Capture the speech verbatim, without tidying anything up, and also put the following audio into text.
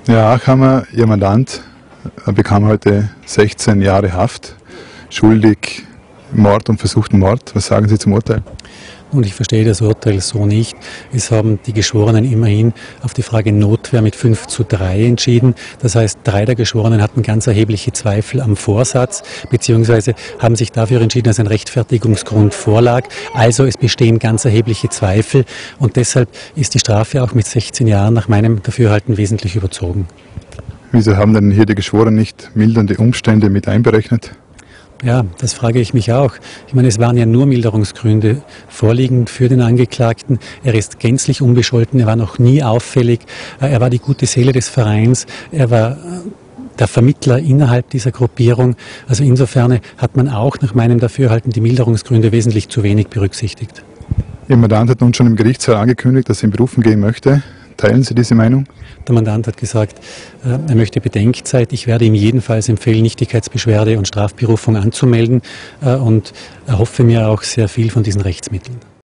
Herr Achammer, Ihr Mandant bekam heute sechzehn Jahre Haft, schuldig Mord und versuchten Mord. Was sagen Sie zum Urteil? Und ich verstehe das Urteil so nicht. Es haben die Geschworenen immerhin auf die Frage Notwehr mit fünf zu drei entschieden. Das heißt, drei der Geschworenen hatten ganz erhebliche Zweifel am Vorsatz, beziehungsweise haben sich dafür entschieden, dass ein Rechtfertigungsgrund vorlag. Also es bestehen ganz erhebliche Zweifel und deshalb ist die Strafe auch mit sechzehn Jahren nach meinem Dafürhalten wesentlich überzogen. Wieso haben denn hier die Geschworenen nicht mildernde Umstände mit einberechnet? Ja, das frage ich mich auch. Ich meine, es waren ja nur Milderungsgründe vorliegend für den Angeklagten. Er ist gänzlich unbescholten, er war noch nie auffällig, er war die gute Seele des Vereins, er war der Vermittler innerhalb dieser Gruppierung. Also insofern hat man auch nach meinem Dafürhalten die Milderungsgründe wesentlich zu wenig berücksichtigt. Ihr Mandant hat nun schon im Gerichtssaal angekündigt, dass er in Berufung gehen möchte. Teilen Sie diese Meinung? Der Mandant hat gesagt, er möchte Bedenkzeit. Ich werde ihm jedenfalls empfehlen, Nichtigkeitsbeschwerde und Strafberufung anzumelden und erhoffe mir auch sehr viel von diesen Rechtsmitteln.